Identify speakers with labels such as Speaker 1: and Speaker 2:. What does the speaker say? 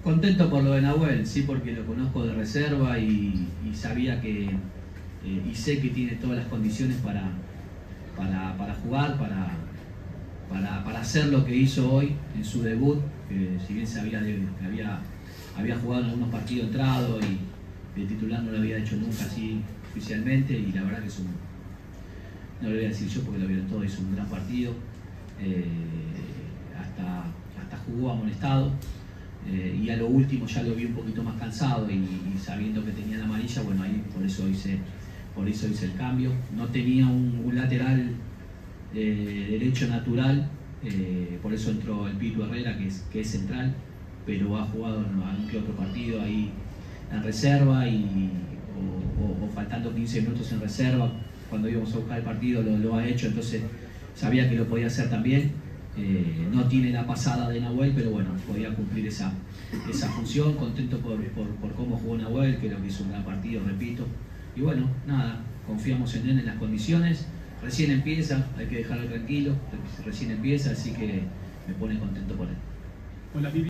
Speaker 1: Contento por lo de Nahuel, sí, porque lo conozco de reserva y sabía que, y sé que tiene todas las condiciones para jugar, para hacer lo que hizo hoy en su debut, que si bien había jugado en algunos partidos entrado y el titular no lo había hecho nunca así oficialmente, y la verdad que no lo voy a decir yo porque lo vieron todos, hizo un gran partido, hasta jugó amonestado. Y a lo último ya lo vi un poquito más cansado y sabiendo que tenía la amarilla, bueno, ahí por eso hice el cambio. No tenía un lateral derecho natural, por eso entró el Pitu Herrera, que es central, pero ha jugado en algún que otro partido ahí en reserva o faltando 15 minutos en reserva cuando íbamos a buscar el partido lo ha hecho, entonces sabía que lo podía hacer también. No tiene la pasada de Nahuel, pero bueno, podía cumplir esa función. Contento por cómo jugó Nahuel, que lo que hizo un gran partido, repito. Y bueno, nada, confiamos en él, en las condiciones. Recién empieza, hay que dejarlo tranquilo, recién empieza, así que me pone contento por él.
Speaker 2: Hola, Pipi.